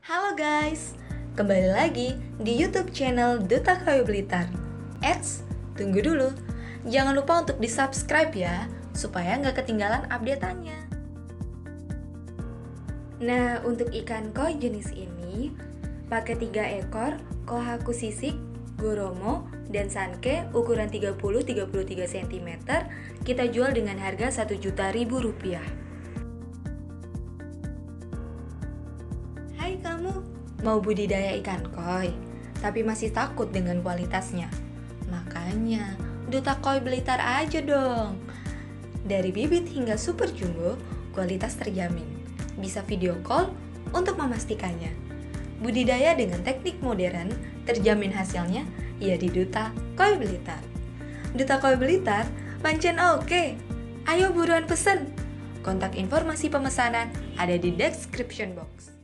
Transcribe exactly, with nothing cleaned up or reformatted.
Halo guys, kembali lagi di YouTube channel Duta Koi Blitar. Eits, tunggu dulu, jangan lupa untuk di subscribe ya, supaya nggak ketinggalan update-annya. Nah, untuk ikan koi jenis ini, pakai tiga ekor, Kohaku sisik, Goromo, dan Sanke ukuran tiga puluh sampai tiga puluh tiga sentimeter, kita jual dengan harga satu juta ribu rupiah. Hai kamu, mau budidaya ikan koi, tapi masih takut dengan kualitasnya? Makanya, Duta Koi Blitar aja dong. Dari bibit hingga super jumbo, kualitas terjamin. Bisa video call untuk memastikannya. Budidaya dengan teknik modern, terjamin hasilnya, ya di Duta Koi Blitar. Duta Koi Blitar, pancen oke. Ayo buruan pesen. Kontak informasi pemesanan ada di description box.